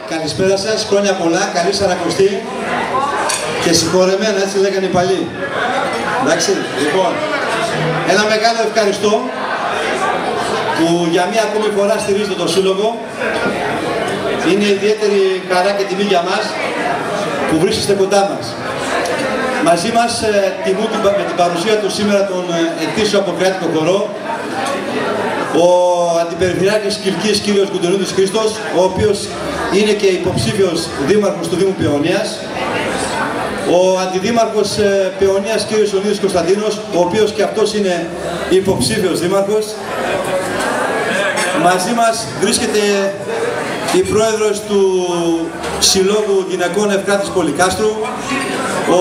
Καλησπέρα σας, χρόνια πολλά, καλή Σαρακοστή και συγχωρεμένα, έτσι λέγανε οι παλιοί. Εντάξει, λοιπόν, ένα μεγάλο ευχαριστώ που για μία ακόμη φορά στηρίζετε το Σύλλογο. Είναι ιδιαίτερη χαρά και τιμή για μας που βρίσκεστε κοντά μας. Μαζί μας τιμούν με την παρουσία του σήμερα τον ετήσιο Αποκράτικο χορό, ο Αντιπεριφερειάρχης Κιλκής κ. Κουντουρίδης Χρήστος, ο οποίος είναι και υποψήφιος δήμαρχος του Δήμου Παιωνίας, ο Αντιδήμαρχος Παιωνίας κ. Ιωνίδης Κωνσταντίνος, ο οποίος και αυτός είναι υποψήφιος δήμαρχος. Μαζί μας βρίσκεται η πρόεδρος του Συλλόγου Γυναικών Ευκράτης Πολυκάστρου, ο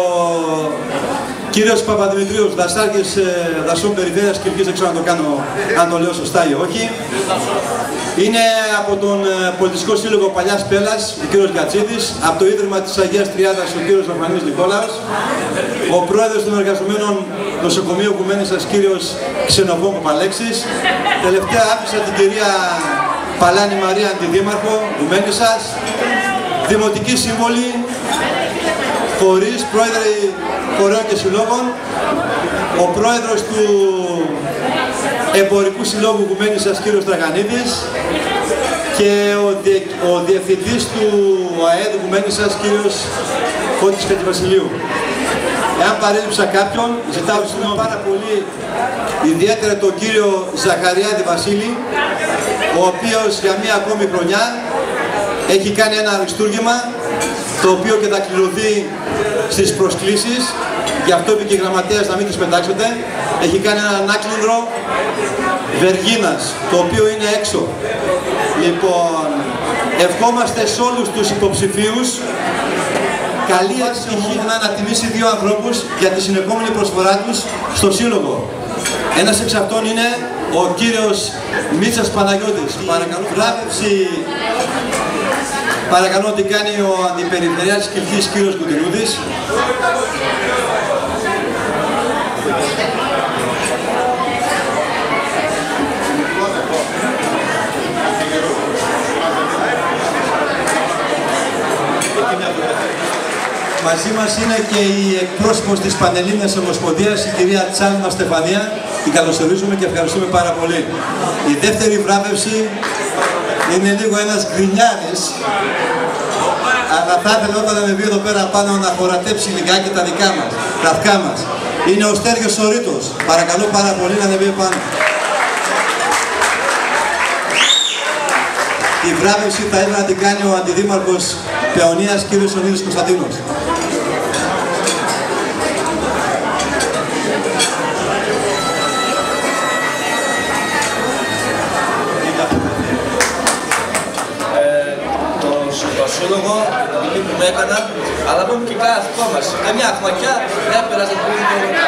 κύριος Παπαδημητρίου, δασάρχης δασών περιφέρειας Κιλκής, δεν ξέρω αν το λέω σωστά ή όχι. Είναι από τον Πολιτιστικό Σύλλογο Παλιάς Πέλας, ο κύριος Γκατσίδης, από το Ίδρυμα της Αγίας Τριάδας, ο κύριος Αφανής Νικόλαος, ο πρόεδρος των εργαζομένων νοσοκομείου Κουμένισσας, κύριος Ξενοφών Παπαλέξης. Τελευταία άφησα την κυρία Παλάνη Μαρία, αντιδήμαρχο Κουμένισσας, δημοτική σύμβολη, φορείς, πρόεδροι χωρέων και συλλόγων, ο πρόεδρος του Εμπορικού Συλλόγου Κουμένισσας, κύριος Τραγανίδης, και ο διευθυντής του ΑΕΔ Κουμένισσας, κύριος Φώτης Χατζηβασιλείου. Εάν παρέλειψα κάποιον, ζητάω συγγνώμη. Πάρα πολύ ιδιαίτερα τον κύριο Ζαχαριάδη Βασίλη, ο οποίος για μία ακόμη χρονιά έχει κάνει ένα αριστούργημα, το οποίο και θα κληρωθεί στις προσκλήσεις, γι' αυτό είπε και η γραμματέας να μην τις πετάξετε. Έχει κάνει ένα ανάκλινδρο Βεργίνας, το οποίο είναι έξω. Λοιπόν, ευχόμαστε σε όλους τους υποψηφίους καλή επιτυχία να τιμήσει δύο ανθρώπους για τη συνεχόμενη προσφορά τους στο Σύλλογο. Ένας εξ αυτών είναι ο κύριος Μίτσας Παναγιώτης. Παρακαλώ, βράβευση. Παρακαλώ ότι κάνει ο Αντιπεριφερειάρχης Κιλκής κύριος Κουντουρίδης. Μαζί μας είναι και η εκπρόσωπος της Πανελλήνιας Ομοσπονδίας, η κυρία Τσάλμα Στεφανία. Την καλωσορίζουμε και ευχαριστούμε πάρα πολύ. Η δεύτερη βράβευση είναι λίγο ένας γκρινιάρης, αλλά θα ήθελα όταν ανεβεί εδώ πέρα πάνω να χωρατέψει λιγάκι τα δικά μας, τα αυτιά μας. Είναι ο Στέργιος Σωρίτος. Παρακαλώ πάρα πολύ να ανεβεί πάνω. Η βράβευση θα ήθελα να την κάνει ο Αντιδήμαρχος Παιωνίας, κ. Ιωνίδης Κωνσταντίνος. Το Σύλλογο, την τιμή που με έκανα, αλλά πούμε και κάθε αυτό μας. Καμιά αχμακιά δεν πέρασε το ίδιο.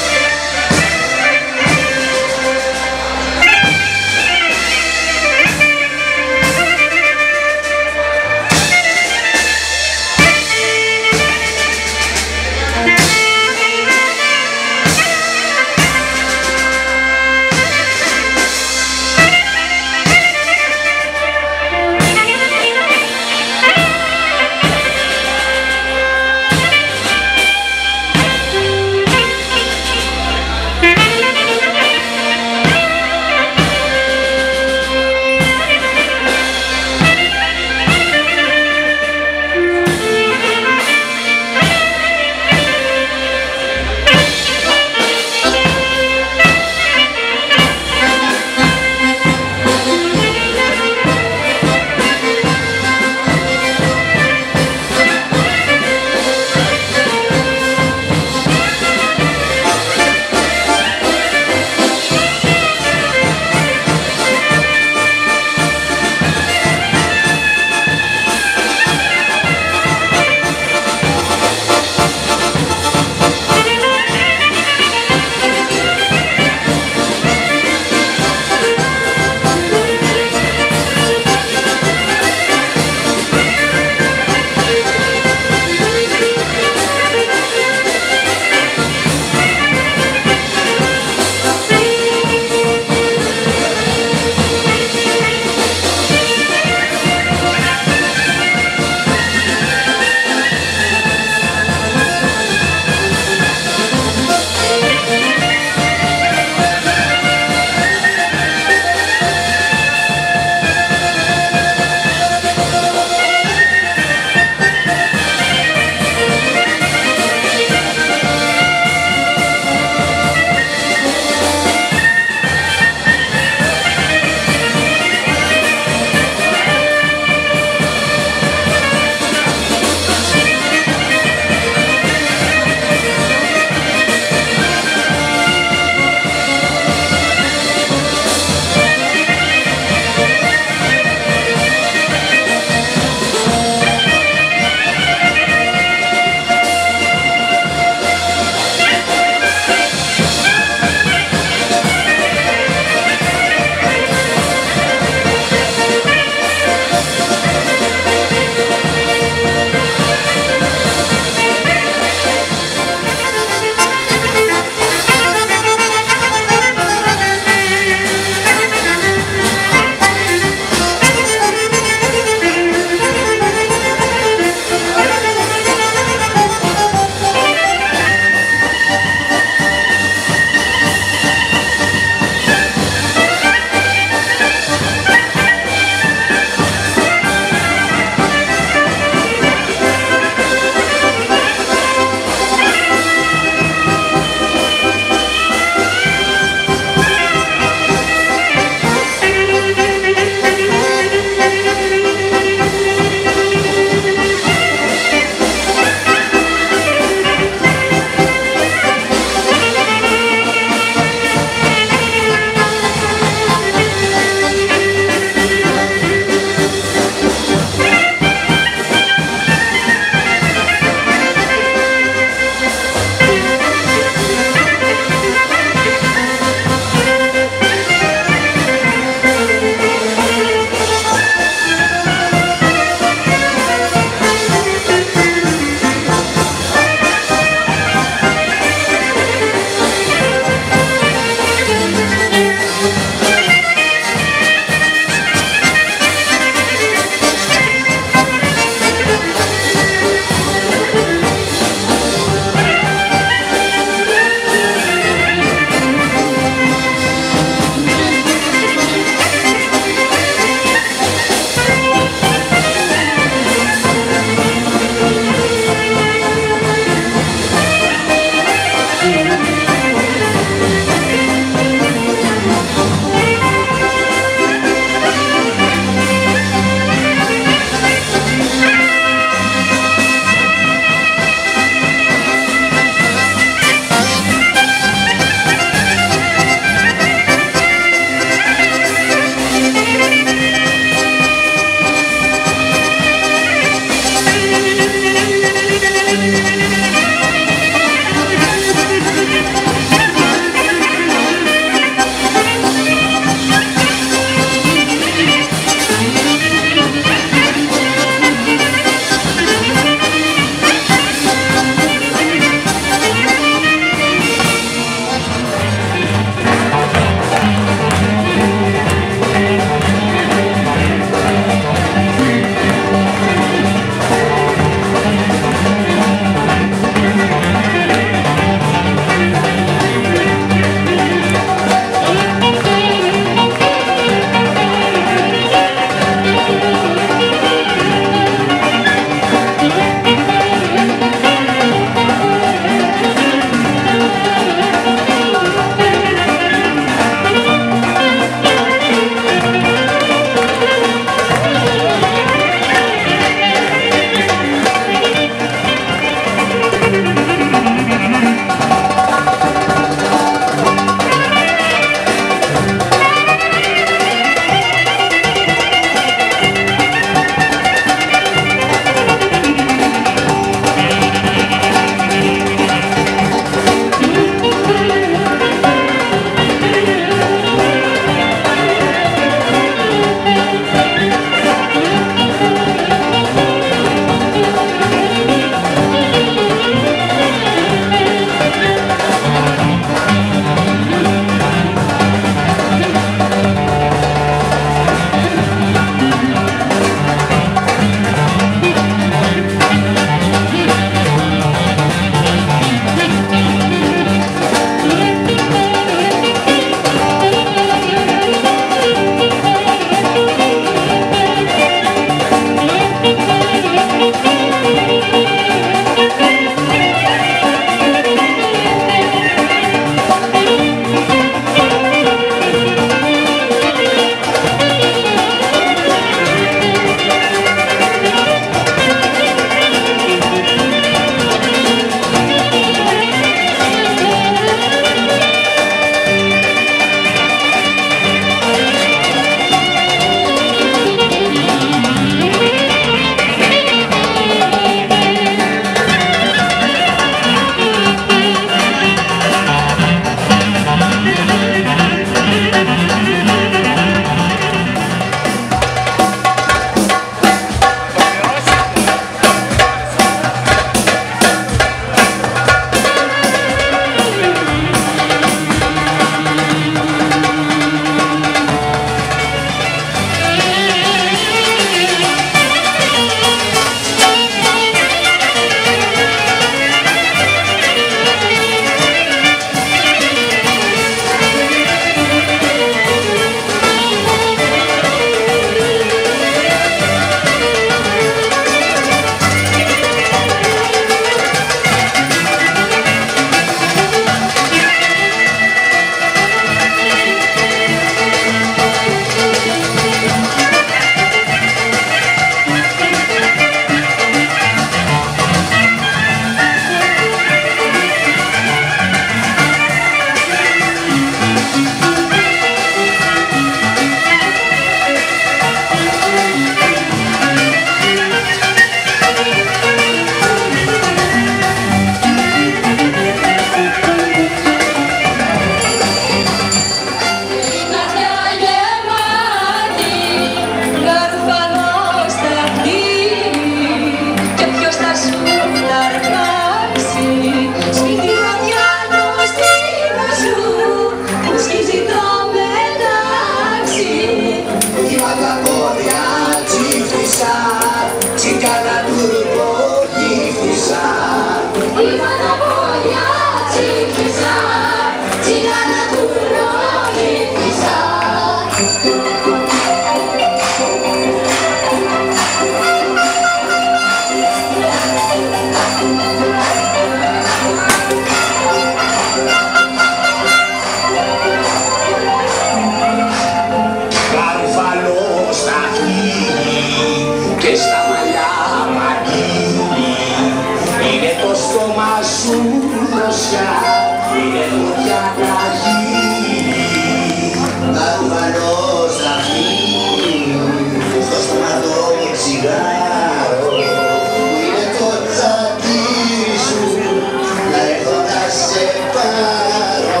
φωτιά, είναι φωτιά τραγική. Μαρουβανός να φύγει, στο στόμα το τσιγάρο, που είναι το τσάκι σου, να έρθω να σε πάρω.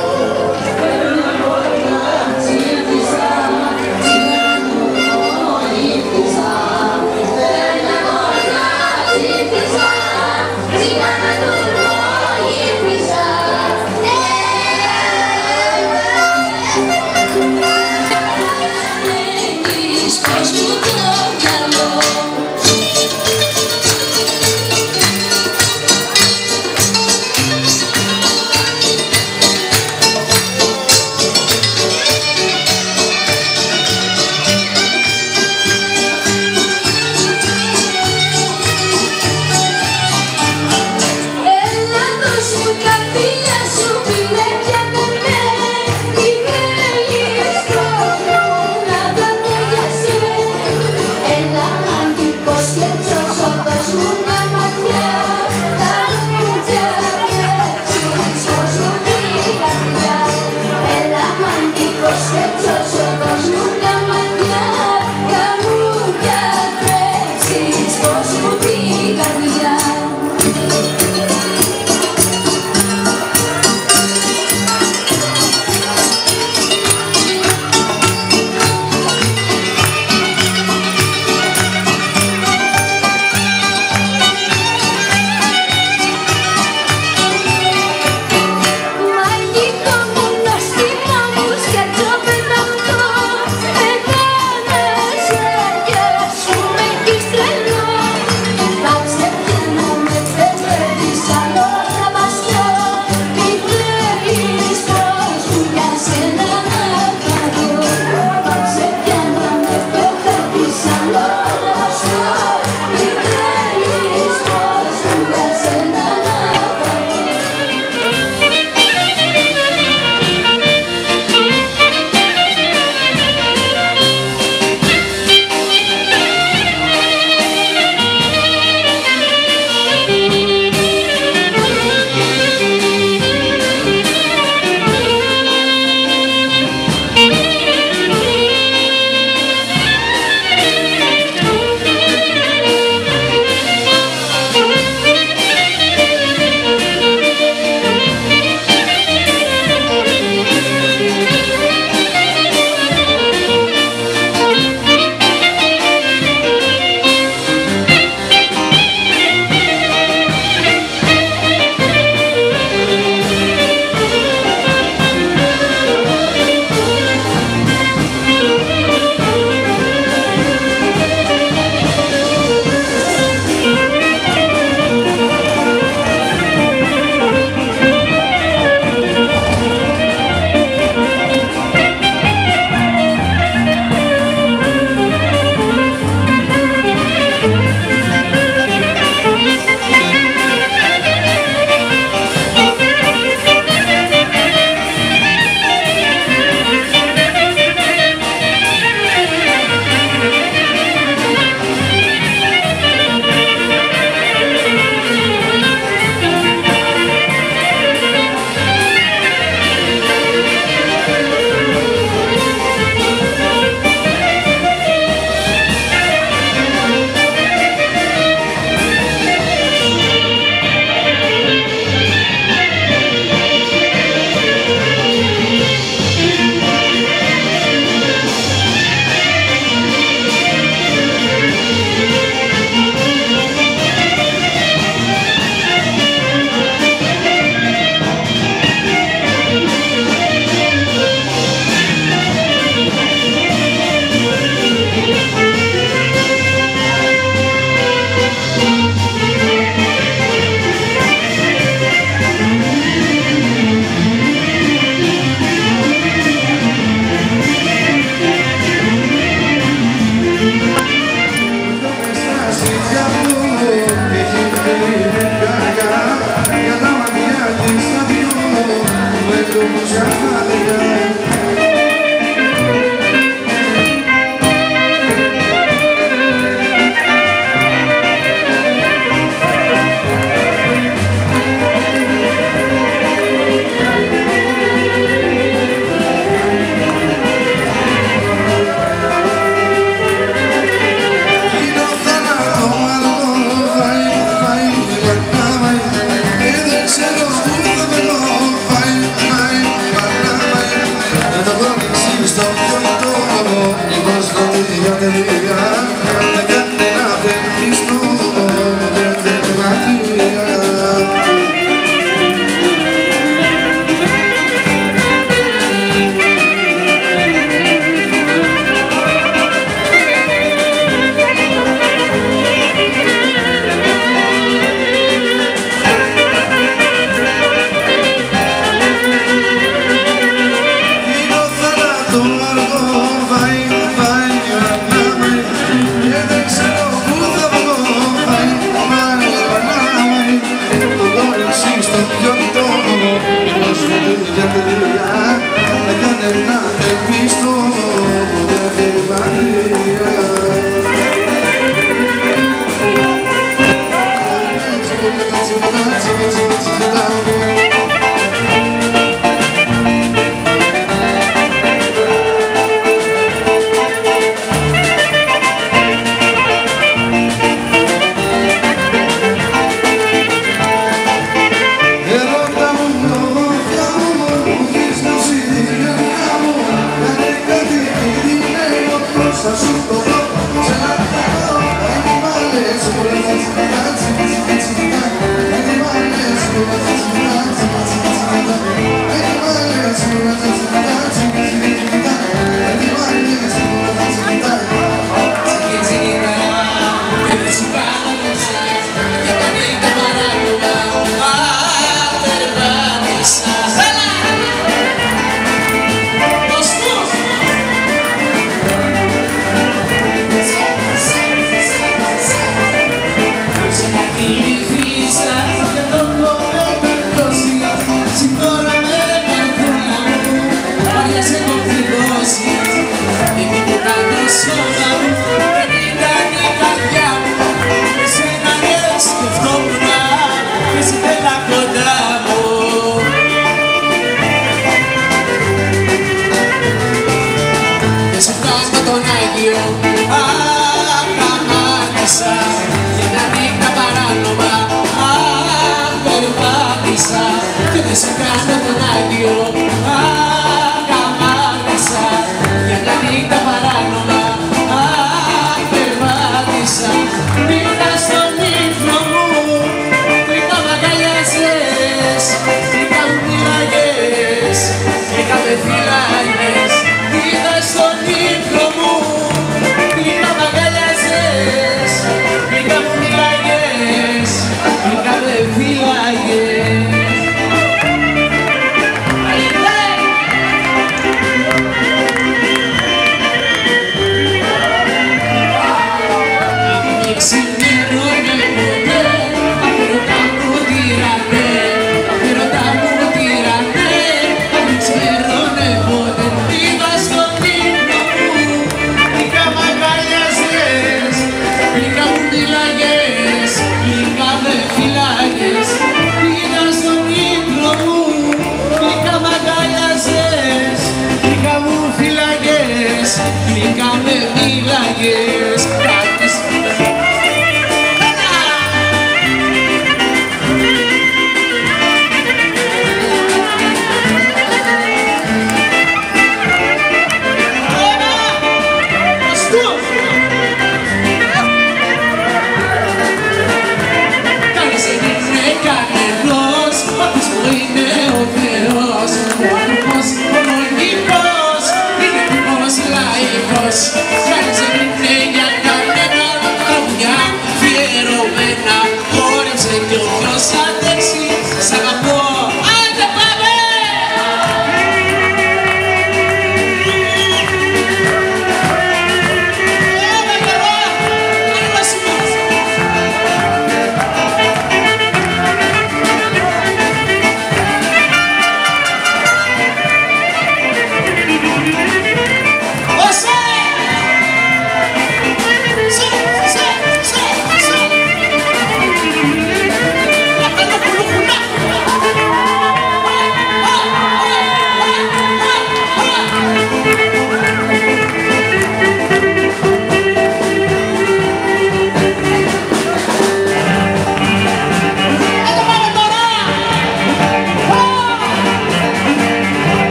Pero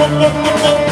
Thank you.